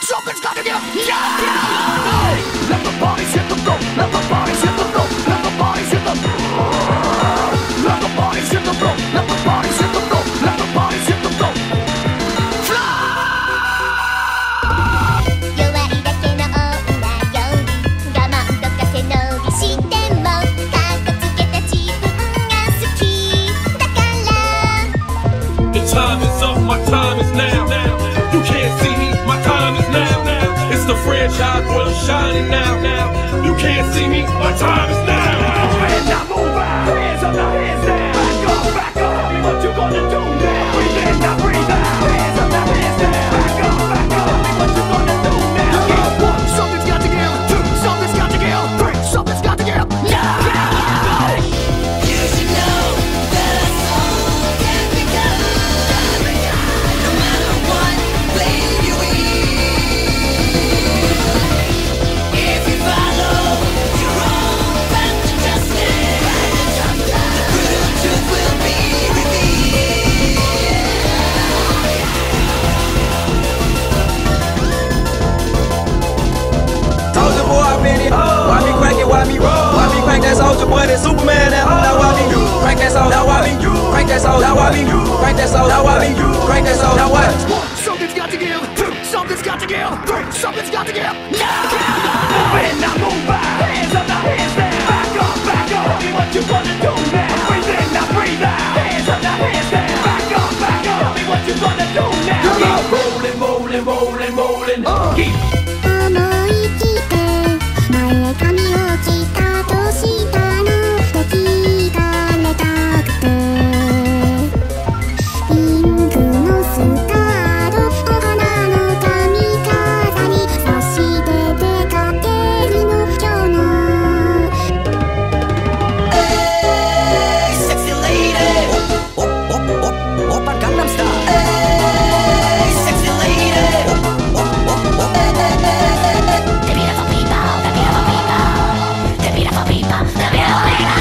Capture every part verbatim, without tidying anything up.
Something's got to give. Yeah, yeah. Let the bodies hit the floor. Let the bodies hit the floor. Let the bodies hit the floor. Let the bodies hit the floor. Let the bodies hit the floor. Let the bodies hit the floor. Time is up, my time is now. You can't see me, my time is now. It's the franchise, boy, I'm shining now. You can't see me, my time is now. And now move out, hands up, now hands down. Back up, back up, tell me what you gonna do now. Breathe in, now breathe out. Hands up, now hands down. Back up, back up, tell me what you gonna do now. Yeah. One, something's got to give. Two, something's got to give. Three, something's got to give. Yeah! You should know that a soul can be done. No matter what blade you wield, if you follow your own path to justice, the brutal truth will be revealed. Soldier boy, I been it. Why me crack it? Why me roll? Why me crack that soldier boy? That Superman that hoe. Now why me crack that soul? Now why me crack that soul? Now why me crack that soul? Now why me crack that soul? Now what? One, something's got to give. Two, something's got to give. Three, something's got to give. Yeah! Move in, now move out. Hands up, now hands down. Back up, back up. Tell me what you gonna do now. Breathe in, now breathe out. Hands up, now hands down. Back up, back up. Tell me what you gonna do now. Keep rolling, rolling, rolling, rolling. Uh. Keep. 思い切って前髪を切ったとしたので聞かれたくてピンクのスカートお花の髪飾り差して出かけるの今日の Hey, sexy lady. Oh, oh, oh, oh, Oppa Gangnam Style. Hey, sexy lady. Oh, oh, oh, oh, hey, hey, hey, hey, hey. The beautiful people, the beautiful people, the beautiful people, the beautiful people.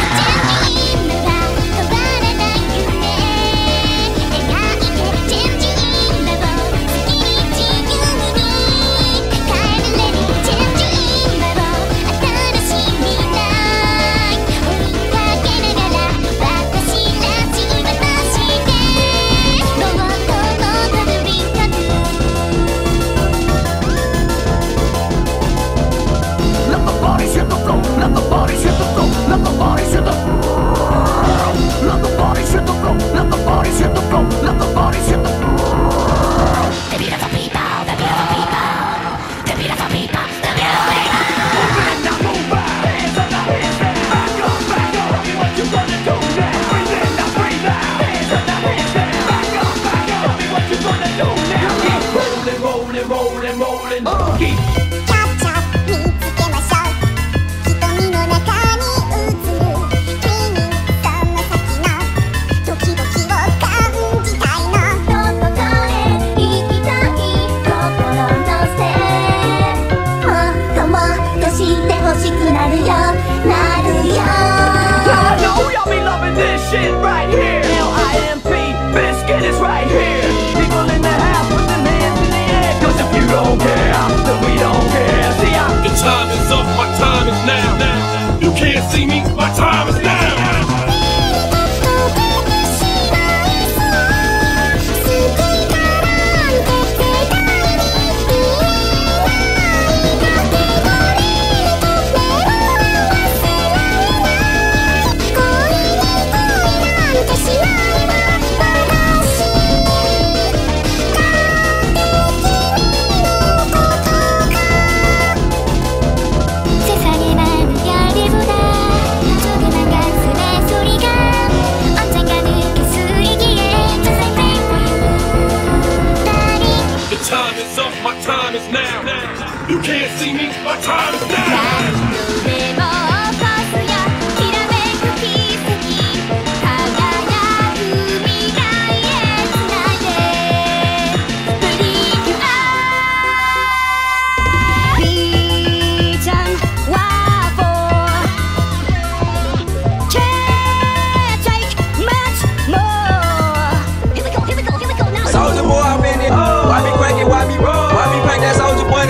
'Cause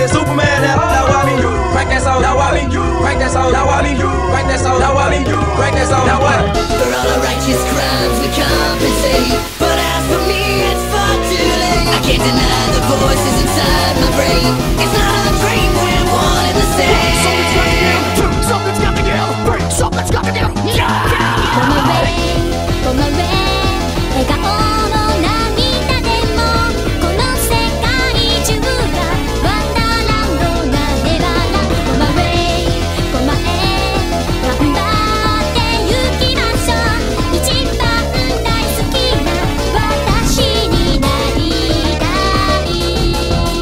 crank that song. Now what? For all the righteous crimes we compensate, but as for me, it's far too late. I can't deny the voices inside my brain. It's not a dream, we're one and the same. Something's got to give, something's got to give, yeah! この上この上笑顔も涙でもこの世界中がワンダーランドなネバーランドこの上この前頑張って行きましょう一番大好きな私になりたい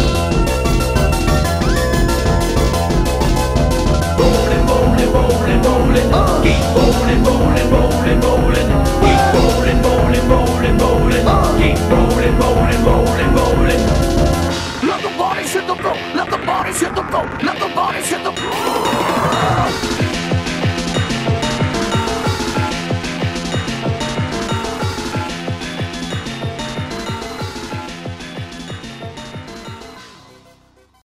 Rolling, rolling, rolling, rolling, keep rolling, rolling, rolling, rolling, keep rolling, rolling, rolling, rolling, keep rolling, rolling, rolling, rolling. Let the bodies hit the floor, let the bodies hit the floor, let the